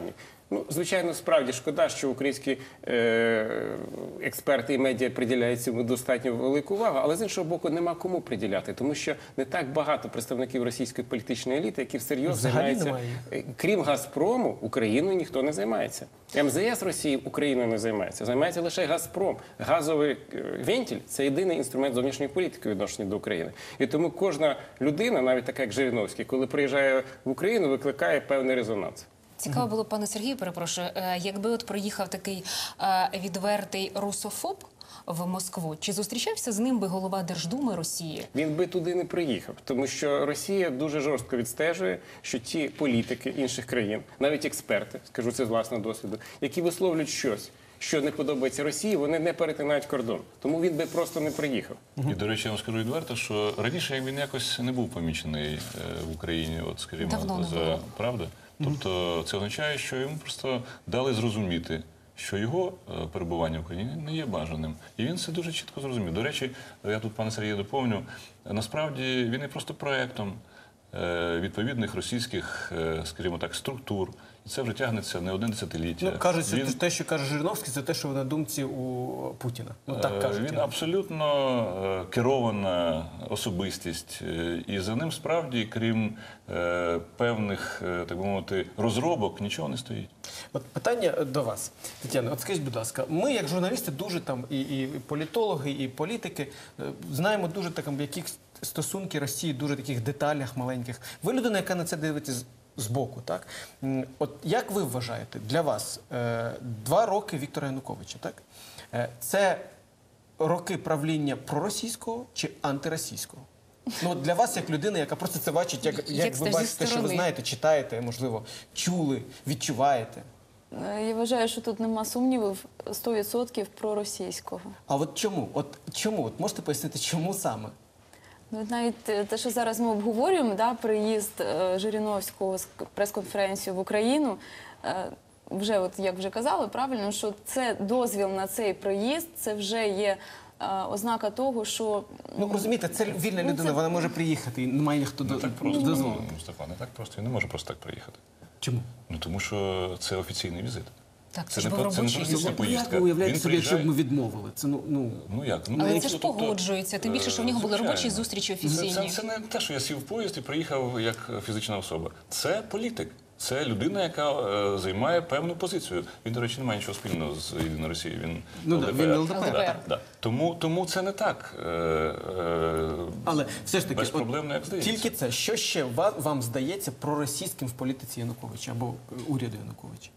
Ну, звичайно, справді шкода, що українські е, експерти і медіа приділяють цьому достатньо велику увагу, але з іншого боку, нема кому приділяти, тому що не так багато представників російської політичної еліти, які всерйоз Взагалі займаються. немає. Е, Крім Газпрому, Україною ніхто не займається. ем зе ес Росії Україною не займається. Займається лише Газпром. Газовий е, вентиль – це єдиний інструмент зовнішньої політики відношення до України. І тому кожна людина, навіть така як Жириновський, коли приїжджає в Україну, викликає певний резонанс. Цікаво було, пане Сергію, перепрошую, е, якби от приїхав такий е, відвертий русофоб в Москву, чи зустрічався з ним би голова Держдуми Росії? Він би туди не приїхав, тому що Росія дуже жорстко відстежує, що ті політики інших країн, навіть експерти, скажу це з власного досвіду, які висловлюють щось, що не подобається Росії, вони не перетинають кордон. Тому він би просто не приїхав. І, до речі, я вам скажу відверто, що раніше він якось не був помічений е, в Україні, от, скажімо, Давно не за було. правда. Тобто це означає, що йому просто дали зрозуміти, що його е, перебування в Україні не є бажаним. І він це дуже чітко зрозумів. До речі, я тут, пане Сергію, доповню, насправді він є просто проектом е, відповідних російських, е, скажімо так, структур. І це вже тягнеться не одне десятиліття. Ну, кажуть, Він- те, що каже Жириновський, це те, що на думці у Путіна. Ну, так Е, кажуть. Він абсолютно е, керована особистість, е, і за ним справді, крім е, певних, е, так би мовити, розробок, нічого не стоїть. От питання до вас, Тетяна. От скажіть, будь ласка, ми, як журналісти, дуже там і, і політологи, і політики, е, знаємо дуже так, в яких стосунки Росії, дуже таких деталях маленьких. Ви людина, яка на це дивиться з- збоку, так? М, От як ви вважаєте, для вас е, два роки Віктора Януковича, так? Е, це роки правління проросійського чи антиросійського? Ну, от для вас, як людина, яка просто це бачить, як, як, Як ви це зі бачите, що ви сторони. знаєте, читаєте, можливо, чули, відчуваєте. Е, Я вважаю, що тут нема сумнівів сто відсотків проросійського. А от чому? От чому? От можете пояснити, чому саме? Ну, навіть е, те, що зараз ми обговорюємо, да, приїзд е, Жириновського з к- прес-конференцію в Україну, е, вже, от, як вже казали, правильно, що це дозвіл на цей приїзд, це вже є е, ознака того, що... Ну, розумієте, це вільна Ну, людина, це- вона може приїхати, і немає ніхто до- Так просто, дозволити. Мустафа, не так просто. Він не може просто так приїхати. Чому? Ну, тому що це офіційний візит. Так, це Це ж не був про- це не робочий просто візит. поїздка. Як ви уявляєте Він собі, якщо б ми приїжджає- відмовили? Це, ну, ну... Ну як? Ну, Але ну, це ж тобто, погоджується, тим більше, що в нього були звичайно. робочі зустрічі Це, офіційні. це, це не те, що я сів в поїзд і приїхав як фізична особа. Це політик. Це людина, яка е, займає певну позицію. Він, до речі, не має нічого спільного з Єдиною Росією. Він Ну, да, він ЛДПР. ЛДПР. Да, да. Тому, тому це не так. Е, е, Але все ж таки, безпроблемно, як от, здається. тільки це. Що ще ва- вам здається проросійським в політиці Януковича або е, уряду Януковича?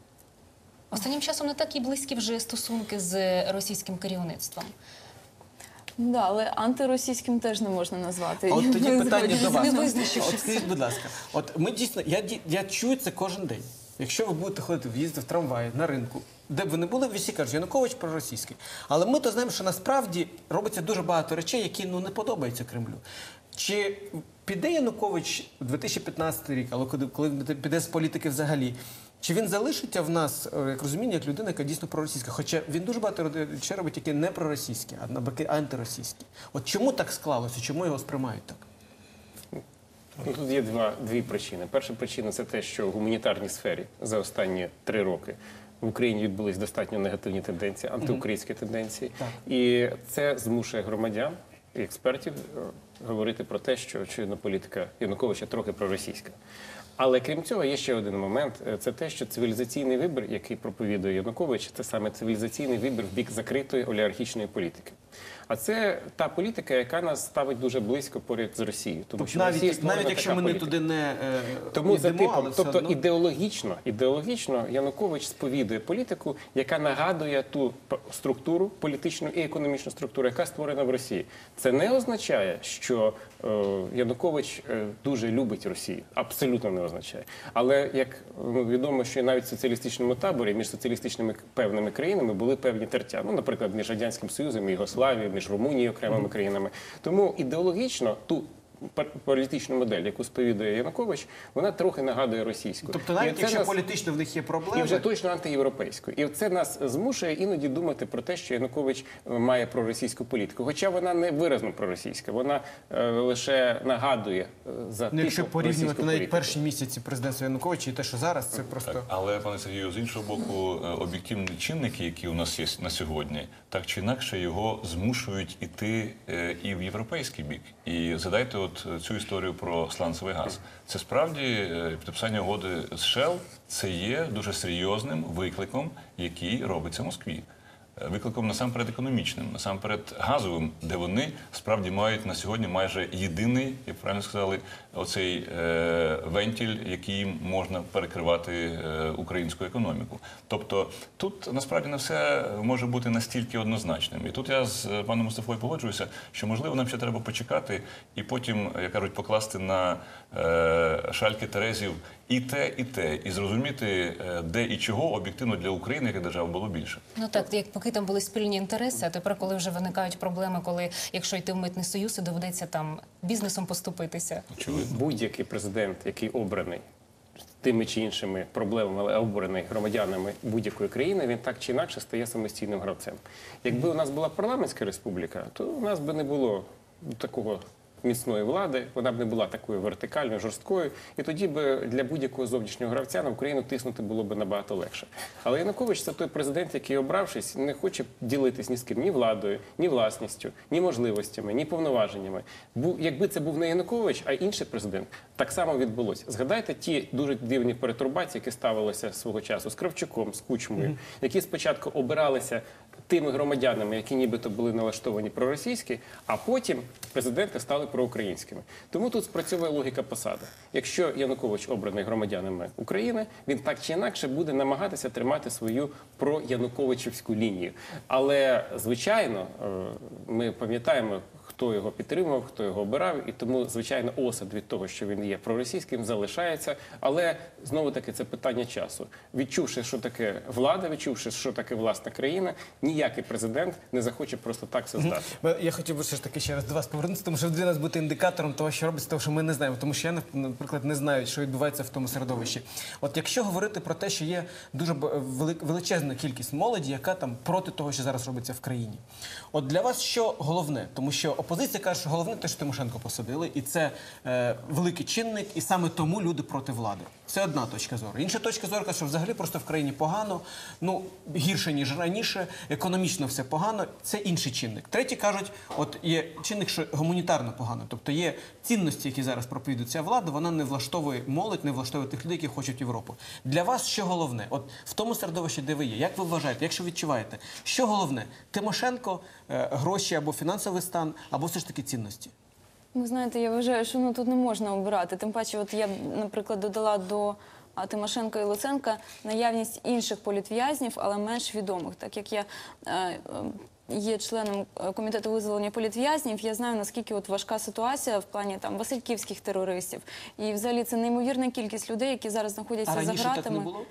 Останнім часом не так і близькі вже стосунки з російським керівництвом. Ну, да, але антиросійським теж не можна назвати. А от тоді Не питання до вас. Не визначившись. От скажіть, будь ласка, от ми дійсно, я, ді- я чую це кожен день. Якщо ви будете ходити, в'їздити в трамваї, на ринку, де б ви не були, всі кажуть, Янукович проросійський. Але ми то знаємо, що насправді робиться дуже багато речей, які ну, не подобаються Кремлю. Чи піде Янукович у дві тисячі п'ятнадцятий рік, але коли, коли він піде з політики взагалі, чи він залишиться в нас, е, як розуміння, як людина, яка дійсно проросійська? Хоча він дуже багато речей робить, які не проросійські, а навпаки антиросійські. От чому так склалося? Чому його сприймають так? Ну, тут є два, дві причини. Перша причина – це те, що в гуманітарній сфері за останні три роки в Україні відбулись достатньо негативні тенденції, антиукраїнські тенденції. І це змушує громадян і експертів е, говорити про те, що, очевидно, політика Януковича трохи проросійська. Але крім цього, є ще один момент. Е, Це те, що цивілізаційний вибір, який проповідує Янукович, це саме цивілізаційний вибір в бік закритої олігархічної політики. А це та політика, яка нас ставить дуже близько поряд з Росією. Тому що в Росії Навіть, створена навіть якщо така ми не політика. туди не е, Тому за йдемо, типом, але все тобто одно... ідеологічно, ідеологічно Янукович сповідує політику, яка нагадує ту п- структуру, політичну і економічну структуру, яка створена в Росії. Це не означає, що е, Янукович е, дуже любить Росію. Абсолютно не означає. Але як ну, відомо, що навіть в соціалістичному таборі між соціалістичними певними країнами були певні тертя. Ну, наприклад, між Радянським Союзом і Югославією, між Румунією і окремими країнами. Тому ідеологічно ту пар- політичну модель, яку сповідує Янукович, вона трохи нагадує російську. Тобто І навіть це якщо нас- політично в них є проблеми, і вже точно антиєвропейську. І це нас змушує іноді думати про те, що Янукович має проросійську політику. Хоча вона не виразно проросійська, вона е, лише нагадує е, за ну, якщо типу порівнювати російську навіть політику. перші місяці президентства Януковича і те, що зараз, це просто... Так, але, пане Сергію, з іншого боку, е, об'єктивні чинники, які у нас є на сьогодні, так чи інакше його змушують іти е, і в європейський бік. І згадайте от е, цю історію про сланцевий газ. Це справді е, підписання угоди з Shell – це є дуже серйозним викликом, який робиться Москві. Е, Викликом насамперед економічним, насамперед газовим, де вони справді мають на сьогодні майже єдиний, як правильно сказали, оцей е, вентиль, яким можна перекривати е, українську економіку. Тобто тут насправді не все може бути настільки однозначним. І тут я з е, паном Мустафою погоджуюся, що можливо нам ще треба почекати і потім, як кажуть, покласти на е, шальки терезів і те, і те, і зрозуміти, е, де і чого об'єктивно для України, як держави, було більше. Ну так, як поки там були спільні інтереси, а тепер, коли вже виникають проблеми, коли якщо йти в митний союз, і доведеться там бізнесом поступитися. Будь-який президент, який обраний тими чи іншими проблемами, але обраний громадянами будь-якої країни, він так чи інакше стає самостійним гравцем. Якби у нас була парламентська республіка, то у нас би не було такого міцної влади, вона б не була такою вертикальною, жорсткою, і тоді б для будь-якого зовнішнього гравця на Україну тиснути було б набагато легше. Але Янукович – це той президент, який, обравшись, не хоче ділитись ні з ким, ні владою, ні власністю, ні можливостями, ні повноваженнями. Бу, якби це був не Янукович, а інший президент, так само відбулося. Згадайте ті дуже дивні перетурбації, які ставилися свого часу з Кравчуком, з Кучмою, які спочатку обиралися тими громадянами, які нібито були налаштовані проросійські, а потім президенти стали проукраїнськими. Тому тут спрацьовує логіка посади. Якщо Янукович обраний громадянами України, він так чи інакше буде намагатися тримати свою проянуковичівську лінію. Але, звичайно, е, ми пам'ятаємо, хто його підтримував, хто його обирав, і тому, звичайно, осад від того, що він є проросійським, залишається. Але, знову-таки, це питання часу. Відчувши, що таке влада, відчувши, що таке власна країна, ніякий президент не захоче просто так все здати. Я хотів би все ж таки ще раз до вас повернутися, тому що ви для нас бути індикатором того, що робиться, того, що ми не знаємо. Тому що я, наприклад, не знаю, що відбувається в тому середовищі. От якщо говорити про те, що є дуже величезна кількість молоді, яка там проти того, що зараз робиться в країні. От для вас що головне? Тому що опозиція каже, що головне те, що Тимошенко посадили, і це е, великий чинник, і саме тому люди проти влади. Це одна точка зору. Інша точка зору каже, що взагалі просто в країні погано, ну, гірше, ніж раніше, економічно все погано, це інший чинник. Треті кажуть, от є чинник, що гуманітарно погано, тобто є цінності, які зараз проповідує ця влада, вона не влаштовує молодь, не влаштовує тих людей, які хочуть Європу. Для вас що головне? От в тому середовищі, де ви є, як ви вважаєте, якщо відчуваєте, що головне? Тимошенко, е, гроші або фінансовий стан, або все ж таки цінності? Ви знаєте, я вважаю, що ну, тут не можна обирати. Тим паче, от я, наприклад, додала до а, Тимошенка і Луценка наявність інших політв'язнів, але менш відомих. Так як я е, е, є членом комітету визволення політв'язнів, я знаю, наскільки от важка ситуація в плані там васильківських терористів. І взагалі це неймовірна кількість людей, які зараз знаходяться А за раніше ґратами. так не було?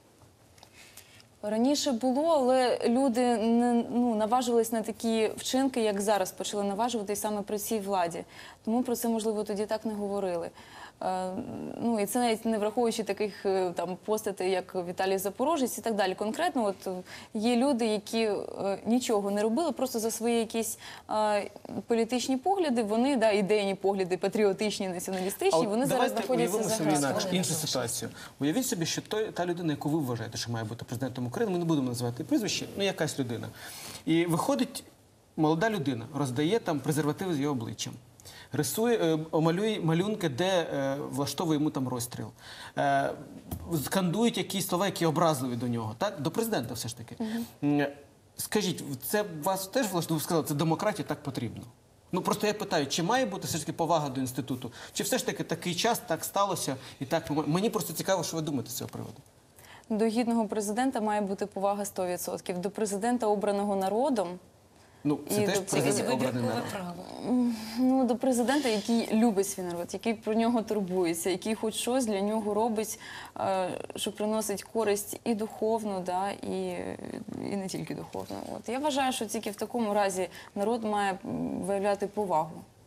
Раніше було, але люди не ну, наважувались на такі вчинки, як зараз почали наважуватись саме при цій владі. Тому про це, можливо, тоді так не говорили. Е, ну, і це навіть не враховуючи таких е, там постатей, як Віталій Запорожець і так далі. Конкретно от, є люди, які е, нічого не робили, просто за свої якісь е, політичні погляди, вони, да, ідейні погляди, патріотичні, націоналістичні, А вони от зараз давайте знаходяться уявимо за собі ґратами. інакше, іншу ситуацію. Уявіть собі, що той, та людина, яку ви вважаєте, що має бути президентом України, ми не будемо називати прізвище, ну якась людина. І виходить молода людина, роздає там презервативи з його обличчям. Рисує, е, малює малюнки, де е, влаштовує йому там розстріл. Е, скандують якісь слова, які образливі до нього. Так? До президента все ж таки. Угу. Скажіть, це вас теж влаштовує? Ви сказали, це демократія, так потрібно? Ну, просто я питаю, чи має бути все ж таки повага до інституту? Чи все ж таки такий час, так сталося? І так, мені просто цікаво, що ви думаєте з цього приводу. До гідного президента має бути повага сто відсотків. До президента, обраного народом, ну, це і теж до президент обраний народ. Ну, до президента, який любить свій народ, який про нього турбується, який хоч щось для нього робить, що приносить користь і духовну, да, і, і не тільки духовну. От. Я вважаю, що тільки в такому разі народ має виявляти повагу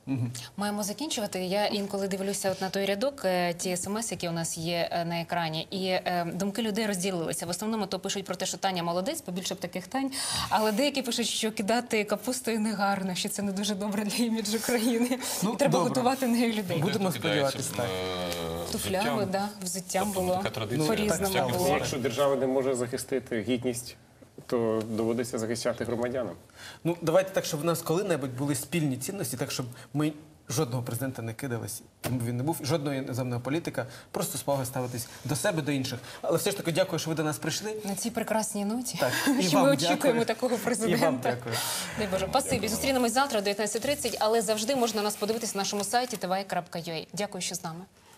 Маємо закінчувати. Я інколи дивлюся от на той рядок, е, ті смс, які у нас є е, на екрані, і е, думки людей розділилися. В основному то пишуть про те, що Таня молодець, побільше б таких Тань, але деякі пишуть, що кидати капустою негарно, що це не дуже добре для іміджу країни. Ну, І треба добре. готувати нею людей. Будемо Кидається, сподіватися, так. е, Туфлями, взуттям. да, взуттям Тобто було така традиція. по-різному так, було. Якщо держава не може захистити гідність, то доводиться захищати громадянам. Ну, давайте так, щоб в нас коли-небудь були спільні цінності, так, щоб ми жодного президента не кидалися, ким би він не був, жодного іноземного політика, просто з повагою ставитись до себе, до інших. Але все ж таки дякую, що ви до нас прийшли. На цій прекрасній ноті, Так, і що вам ми дякую. очікуємо такого президента. І вам дякую. Дай Боже, спасибі. Зустрінемось завтра о дев'ятнадцятій тридцять, але завжди можна нас подивитися на нашому сайті тв крапка ю а. Дякую, що з нами.